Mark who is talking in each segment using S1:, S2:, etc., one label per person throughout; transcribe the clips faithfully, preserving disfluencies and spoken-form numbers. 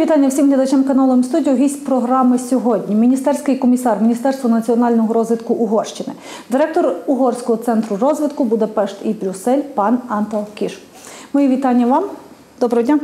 S1: вітання всім глядачам каналу М-Студіо. Гість програми сьогодні – міністерський комісар Міністерства національного розвитку Угорщини, директор Угорського центру розвитку Будапешт і Брюссель пан Антал Кіш. Мої вітання вам. Доброго дня.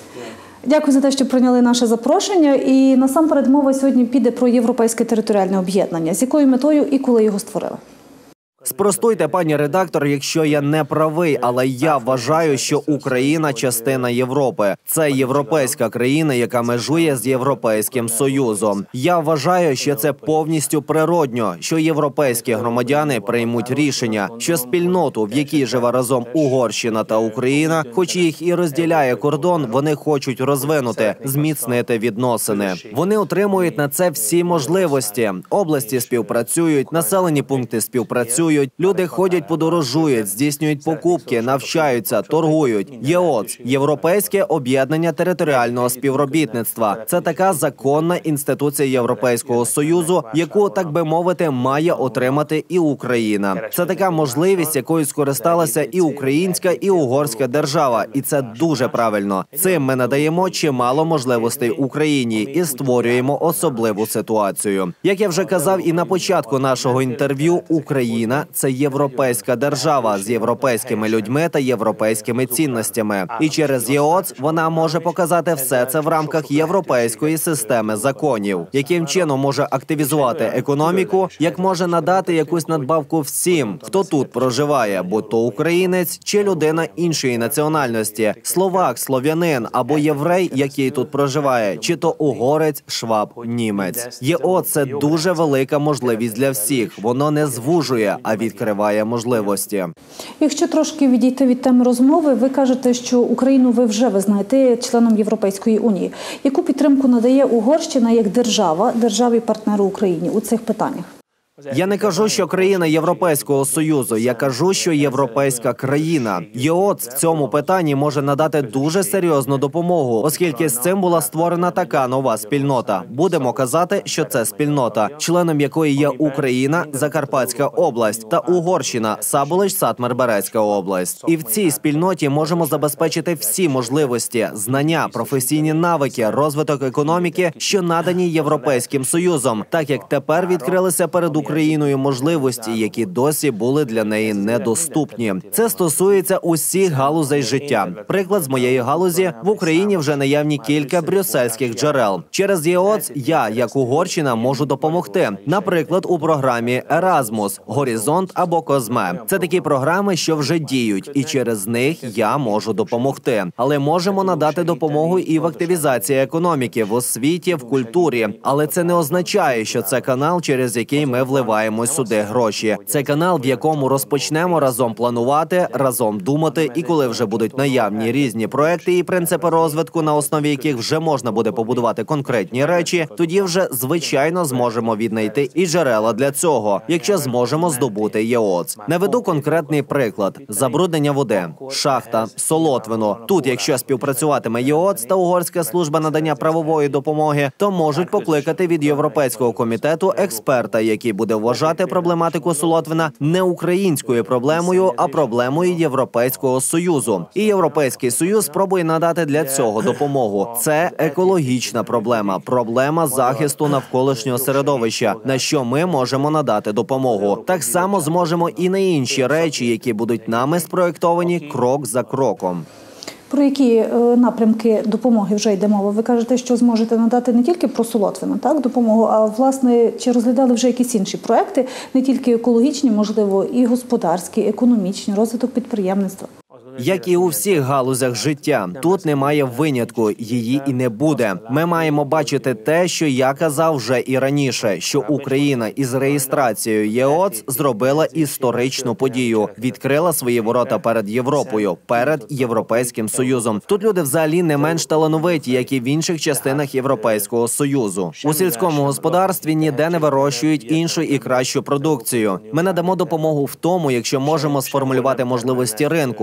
S1: Дякую за те, що прийняли наше запрошення. І насамперед мова сьогодні піде про європейське територіальне об'єднання. З якою метою і коли його створили?
S2: Спростуйте, пані редактор, якщо я не правий, але я вважаю, що Україна – частина Європи. Це європейська країна, яка межує з Європейським Союзом. Я вважаю, що це повністю природньо, що європейські громадяни приймуть рішення, що спільноту, в якій живе разом Угорщина та Україна, хоч їх і розділяє кордон, вони хочуть розвинути, зміцнити відносини. Вони отримують на це всі можливості. Області співпрацюють, населені пункти співпрацюють, люди ходять, подорожують, здійснюють покупки, навчаються, торгують. ЄОЦ – Європейське об'єднання територіального співробітництва. Це така законна інституція Європейського Союзу, яку, так би мовити, має отримати і Україна. Це така можливість, якою скористалася і українська, і угорська держава. І це дуже правильно. Цим ми надаємо чимало можливостей Україні і створюємо особливу ситуацію. Як я вже казав і на початку нашого інтерв'ю, Україна – це європейська держава з європейськими людьми та європейськими цінностями. І через ЄОЦ вона може показати все це в рамках європейської системи законів. Яким чином може активізувати економіку, як може надати якусь надбавку всім, хто тут проживає, будь то українець чи людина іншої національності, словак, слов'янин або єврей, який тут проживає, чи то угорець, шваб, німець. ЄОЦ – це дуже велика можливість для всіх. Воно не звужує, а відкриває можливості.
S1: Якщо трошки відійти від теми розмови, ви кажете, що Україну ви вже визнаєте членом Європейської Унії. Яку підтримку надає Угорщина як держава, державі-партнеру Україні у цих питаннях?
S2: Я не кажу, що країна Європейського Союзу, я кажу, що європейська країна. ЄОЦ в цьому питанні може надати дуже серйозну допомогу, оскільки з цим була створена така нова спільнота. Будемо казати, що це спільнота, членом якої є Україна, Закарпатська область та Угорщина, Саболич-Сатмар-Берецька область. І в цій спільноті можемо забезпечити всі можливості, знання, професійні навики, розвиток економіки, що надані Європейським Союзом, так як тепер відкрилися перед Україною Україною можливості, які досі були для неї недоступні. Це стосується усіх галузей життя. Приклад з моєї галузі – в Україні вже наявні кілька брюссельських джерел. Через ЄОЦ я, як Угорщина, можу допомогти. Наприклад, у програмі «Еразмус», «Горизонт» або «Козме». Це такі програми, що вже діють, і через них я можу допомогти. Але можемо надати допомогу і в активізації економіки, в освіті, в культурі. Але це не означає, що це канал, через який ми вливаємо вливаємо сюди гроші. Це канал, в якому розпочнемо разом планувати, разом думати, і коли вже будуть наявні різні проекти і принципи розвитку, на основі яких вже можна буде побудувати конкретні речі, тоді вже, звичайно, зможемо віднайти і джерела для цього, якщо зможемо здобути ЄОЦ. Наведу конкретний приклад. Забруднення води, шахта, Солотвино. Тут, якщо співпрацюватиме ЄОЦ та Угорська служба надання правової допомоги, то можуть покликати від Європейського комітету експерта, який буде вважати проблематику Солотвина не українською проблемою, а проблемою Європейського Союзу. І Європейський Союз спробує надати для цього допомогу. Це екологічна проблема, проблема захисту навколишнього середовища, на що ми можемо надати допомогу. Так само зможемо і на інші речі, які будуть нами спроєктовані крок за кроком.
S1: Про які напрямки допомоги вже йде мова? Ви кажете, що зможете надати не тільки про Солотвино, так, допомогу, а, власне, чи розглядали вже якісь інші проекти, не тільки екологічні, можливо, і господарські, економічні, розвиток підприємництва?
S2: Як і у всіх галузях життя, тут немає винятку, її і не буде. Ми маємо бачити те, що я казав вже і раніше, що Україна із реєстрацією ЄОЦ зробила історичну подію, відкрила свої ворота перед Європою, перед Європейським Союзом. Тут люди взагалі не менш талановиті, як і в інших частинах Європейського Союзу. У сільському господарстві ніде не вирощують іншу і кращу продукцію. Ми надамо допомогу в тому, якщо можемо сформулювати можливості ринку. Ми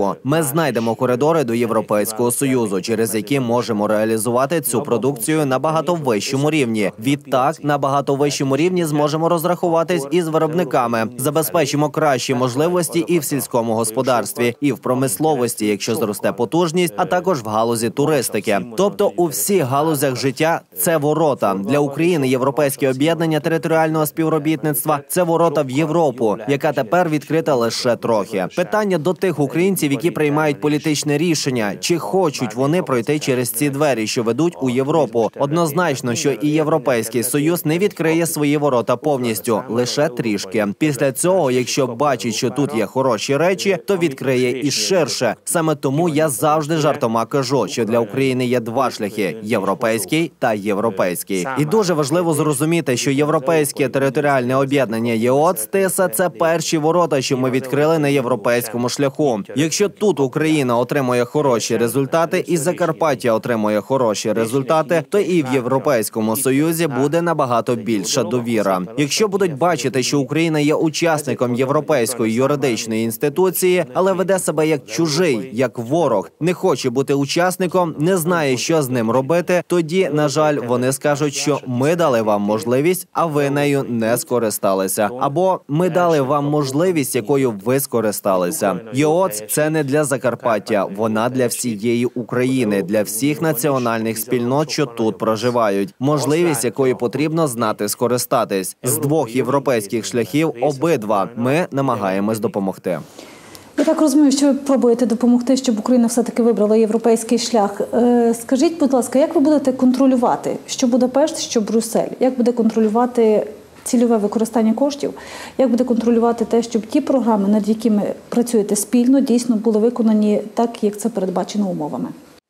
S2: знайдемо коридори до Європейського Союзу, через які можемо реалізувати цю продукцію на багато вищому рівні. Відтак, на багато вищому рівні зможемо розрахуватись із виробниками, забезпечимо кращі можливості і в сільському господарстві, і в промисловості, якщо зросте потужність, а також в галузі туристики. Тобто у всіх галузях життя це ворота. Для України Європейське об'єднання територіального співробітництва – це ворота в Європу, яка тепер відкрита лише трохи. Питання до тих українців, які приймають політичне рішення, чи хочуть вони пройти через ці двері, що ведуть у Європу. Однозначно, що і Європейський Союз не відкриє свої ворота повністю, лише трішки. Після цього, якщо бачить, що тут є хороші речі, то відкриє і ширше. Саме тому я завжди жартома кажу, що для України є два шляхи – європейський та європейський. І дуже важливо зрозуміти, що Європейське територіальне об'єднання ЄОЦ ТИСА – це перші ворота, що ми відкрили на європейському шляху. Якщо тут Україна отримує хороші результати і Закарпаття отримує хороші результати, то і в Європейському Союзі буде набагато більша довіра. Якщо будуть бачити, що Україна є учасником європейської юридичної інституції, але веде себе як чужий, як ворог, не хоче бути учасником, не знає, що з ним робити, тоді, на жаль, вони скажуть, що ми дали вам можливість, а ви нею не скористалися. Або ми дали вам можливість, якою ви скористалися. ЄОЦ – це не для Закарпаття, вона для всієї України, для всіх національних спільнот, що тут проживають. Можливість, якою потрібно знати скористатись. З двох європейських шляхів обидва ми намагаємось допомогти.
S1: Я так розумію, що ви пробуєте допомогти, щоб Україна все-таки вибрала європейський шлях. Скажіть, будь ласка, як ви будете контролювати, що Будапешт, що Брюссель? Як буде контролювати цільове використання коштів? Як буде контролювати те, щоб ті програми, над якими працюєте спільно, дійсно були виконані так, як це передбачено умовами?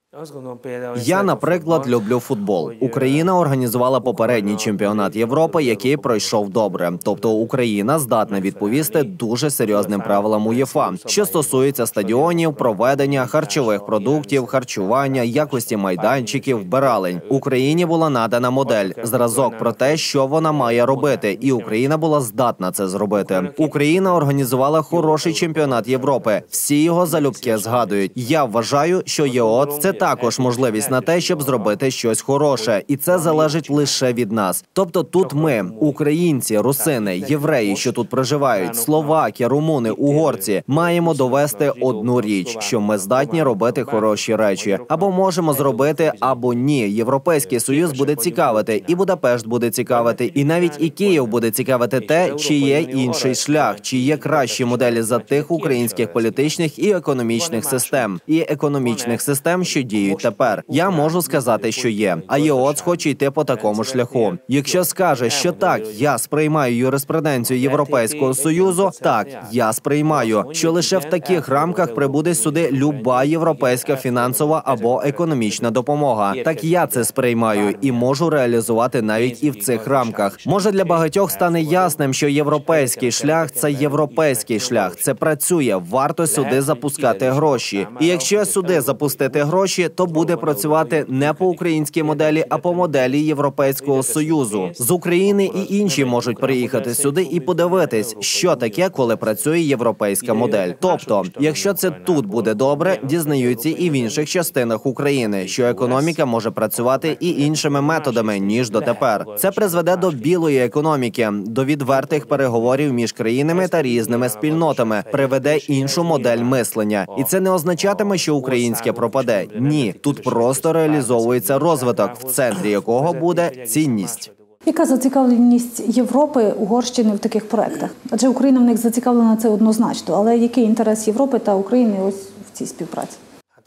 S2: Я, наприклад, люблю футбол. Україна організувала попередній чемпіонат Європи, який пройшов добре. Тобто Україна здатна відповісти дуже серйозним правилам УЄФА, що стосується стадіонів, проведення, харчових продуктів, харчування, якості майданчиків, вбиралень. Україні була надана модель, зразок про те, що вона має робити, і Україна була здатна це зробити. Україна організувала хороший чемпіонат Європи. Всі його залюбки згадують. Я вважаю, що ЄОЦ – це також можливість на те, щоб зробити щось хороше. І це залежить лише від нас. Тобто тут ми, українці, русини, євреї, що тут проживають, словаки, румуни, угорці, маємо довести одну річ, що ми здатні робити хороші речі. Або можемо зробити, або ні. Європейський Союз буде цікавити, і Будапешт буде цікавити, і навіть і Київ буде цікавити те, чи є інший шлях, чи є кращі моделі за тих українських політичних і економічних систем. І економічних систем, що діють тепер. Я можу сказати, що є. А ЄОЦ хоче йти по такому шляху. Якщо скаже, що так, я сприймаю юриспруденцію Європейського Союзу, так, я сприймаю, що лише в таких рамках прибуде сюди люба європейська фінансова або економічна допомога. Так я це сприймаю і можу реалізувати навіть і в цих рамках. Може, для багатьох стане ясним, що європейський шлях – це європейський шлях. Це працює, варто сюди запускати гроші. І якщо сюди запустити гроші, то буде працювати не по українській моделі, а по моделі Європейського Союзу. З України і інші можуть приїхати сюди і подивитись, що таке, коли працює європейська модель. Тобто, якщо це тут буде добре, дізнаються і в інших частинах України, що економіка може працювати і іншими методами, ніж дотепер. Це призведе до білої економіки, до відвертих переговорів між країнами та різними спільнотами, приведе іншу модель мислення. І це не означатиме, що українське пропаде. Ні, тут просто реалізовується розвиток, в центрі якого буде цінність.
S1: Яка зацікавленість Європи, Угорщини в таких проєктах? Адже Україна в них зацікавлена, це однозначно. Але який інтерес Європи та України ось в цій співпраці?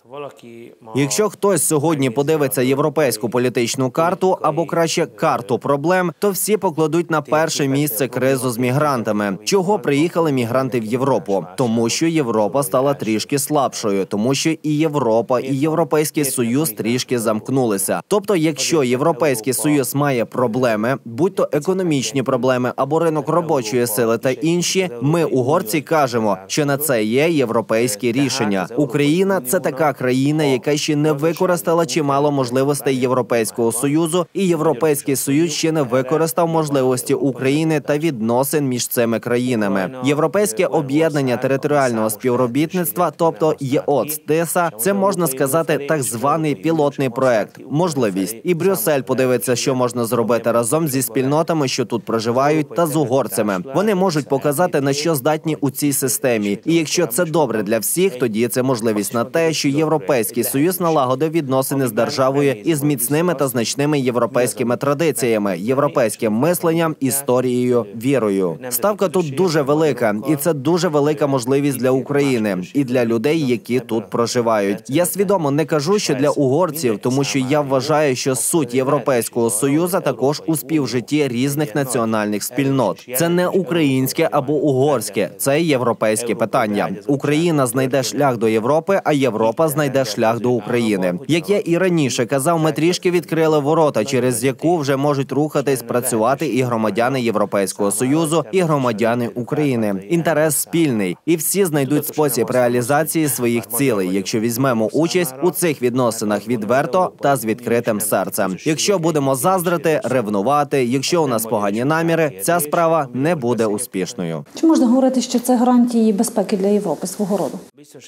S2: Якщо хтось сьогодні подивиться європейську політичну карту, або краще карту проблем, то всі покладуть на перше місце кризу з мігрантами. Чого приїхали мігранти в Європу? Тому що Європа стала трішки слабшою, тому що і Європа, і Європейський Союз трішки замкнулися. Тобто, якщо Європейський Союз має проблеми, будь-то економічні проблеми або ринок робочої сили та інші, ми, угорці, кажемо, що на це є європейські рішення. Україна – це така країна, яка ще не використала чимало можливостей Європейського Союзу, і Європейський Союз ще не використав можливості України та відносин між цими країнами. Європейське об'єднання територіального співробітництва, тобто ЄОЦ-ТИСА, це, можна сказати, так званий пілотний проект, можливість. І Брюссель подивиться, що можна зробити разом зі спільнотами, що тут проживають, та з угорцями. Вони можуть показати, на що здатні у цій системі. І якщо це добре для всіх, тоді це можливість на те, що Європейський Союз налагодив відносини з державою із міцними та значними європейськими традиціями, європейським мисленням, історією, вірою. Ставка тут дуже велика, і це дуже велика можливість для України і для людей, які тут проживають. Я свідомо не кажу, що для угорців, тому що я вважаю, що суть Європейського Союзу також у співжитті різних національних спільнот. Це не українське або угорське, це європейське питання. Україна знайде шлях до Європи, а Європа знайде шлях до України. Як я і раніше казав, ми трішки відкрили ворота, через яку вже можуть рухатись, працювати і громадяни Європейського Союзу, і громадяни України. Інтерес спільний, і всі знайдуть спосіб реалізації своїх цілей, якщо візьмемо участь у цих відносинах відверто та з відкритим серцем. Якщо будемо заздрити, ревнувати, якщо у нас погані наміри, ця справа не буде успішною.
S1: Чи можна говорити, що це гарантії безпеки для Європи свого роду?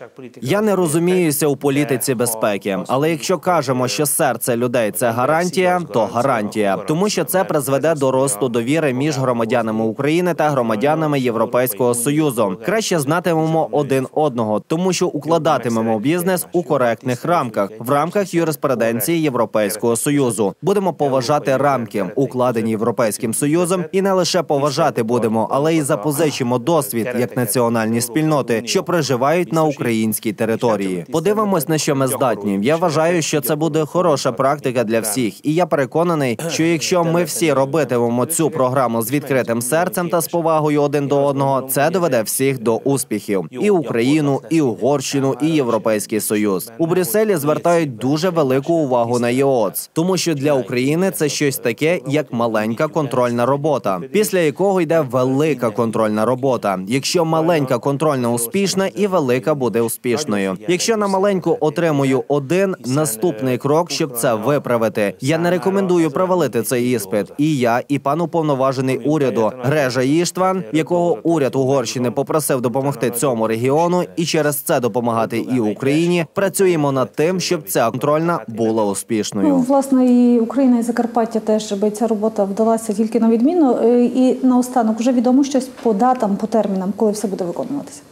S2: Я не розуміюся у політиці безпеки, але якщо кажемо, що серце людей – це гарантія, то гарантія. Тому що це призведе до росту довіри між громадянами України та громадянами Європейського Союзу. Краще знатимемо один одного, тому що укладатимемо бізнес у коректних рамках, в рамках юриспруденції Європейського Союзу. Будемо поважати рамки, укладені Європейським Союзом, і не лише поважати будемо, але й запозичимо досвід як національні спільноти, що проживають на українській території. Подивимось, на що ми здатні. Я вважаю, що це буде хороша практика для всіх. І я переконаний, що якщо ми всі робитимемо цю програму з відкритим серцем та з повагою один до одного, це доведе всіх до успіхів. І Україну, і Угорщину, і Європейський Союз. У Брюсселі звертають дуже велику увагу на ЄОЦ, тому що для України це щось таке, як маленька контрольна робота, після якого йде велика контрольна робота. Якщо маленька контрольна успішна, і велика буде успішною. Якщо на маленьку отримую один, наступний крок, щоб це виправити. Я не рекомендую провалити цей іспит. І я, і пан уповноважений уряду Грежа Іштван, якого уряд Угорщини попросив допомогти цьому регіону і через це допомагати і Україні, працюємо над тим, щоб ця контрольна була успішною.
S1: Ну, власне, і Україна, і Закарпаття теж, щоб ця робота вдалася тільки на відміну. І наостанок, вже відомо щось по датам, по термінам, коли все буде виконуватися?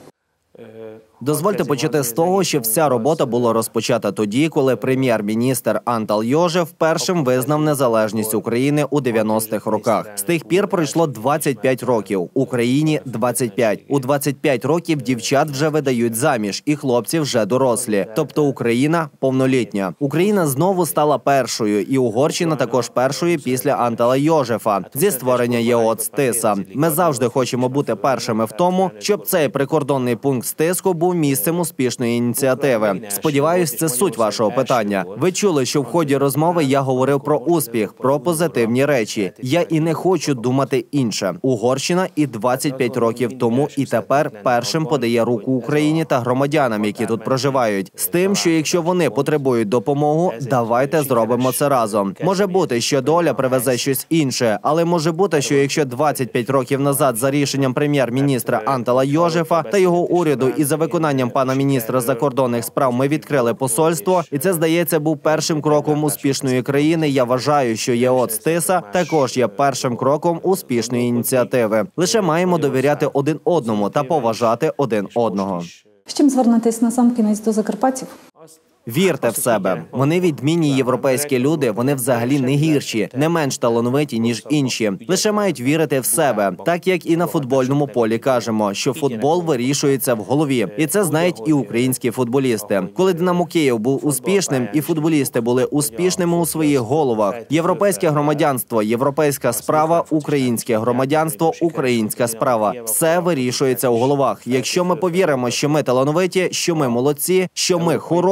S2: Дозвольте почати з того, що вся робота була розпочата тоді, коли прем'єр-міністр Антал Йожев першим визнав незалежність України у дев'яностих роках. З тих пір пройшло двадцять п'ять років, Україні – двадцять п'ять. У двадцять п'ять років дівчат вже видають заміж, і хлопці вже дорослі. Тобто Україна – повнолітня. Україна знову стала першою, і Угорщина також першою після Антала Йожефа зі створення ЄОЦ-ТИСА. Ми завжди хочемо бути першими в тому, щоб цей прикордонний пункт стиску був місцем успішної ініціативи. Сподіваюсь, це суть вашого питання. Ви чули, що в ході розмови я говорив про успіх, про позитивні речі. Я і не хочу думати інше. Угорщина і двадцять п'ять років тому, і тепер першим подає руку Україні та громадянам, які тут проживають. З тим, що якщо вони потребують допомогу, давайте зробимо це разом. Може бути, що доля привезе щось інше, але може бути, що якщо двадцять п'ять років назад за рішенням прем'єр-міністра Антала Йожефа та його уряду і за виконанням пана міністра закордонних справ ми відкрили посольство, і це, здається, був першим кроком успішної країни, я вважаю, що ЄОЦ-ТИСА також є першим кроком успішної ініціативи. Лише маємо довіряти один одному та поважати один одного.
S1: З чим звернетесь на сам кінець до закарпатців?
S2: Вірте в себе. Вони відмінні європейські люди, вони взагалі не гірші, не менш талановиті, ніж інші. Лише мають вірити в себе. Так як і на футбольному полі кажемо, що футбол вирішується в голові. І це знають і українські футболісти. Коли Динамо Київ був успішним, і футболісти були успішними у своїх головах. Європейське громадянство, європейська справа, українське громадянство, українська справа. Все вирішується у головах. Якщо ми повіримо, що ми талановиті, що ми молодці, що ми хороші,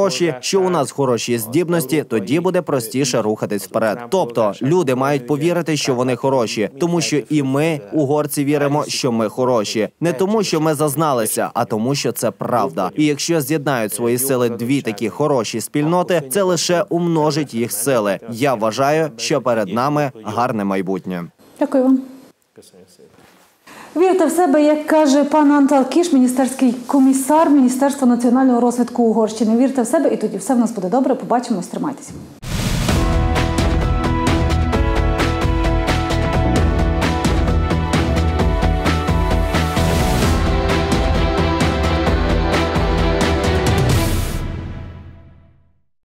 S2: що у нас хороші здібності, тоді буде простіше рухатись вперед. Тобто люди мають повірити, що вони хороші, тому що і ми, угорці, віримо, що ми хороші. Не тому, що ми зазналися, а тому, що це правда. І якщо з'єднають свої сили дві такі хороші спільноти, це лише умножить їх сили. Я вважаю, що перед нами гарне майбутнє.
S1: Дякую вам. Вірте в себе, як каже пан Антал Кіш, міністерський комісар Міністерства національного розвитку Угорщини. Вірте в себе, і тоді все в нас буде добре. Побачимось, тримайтеся.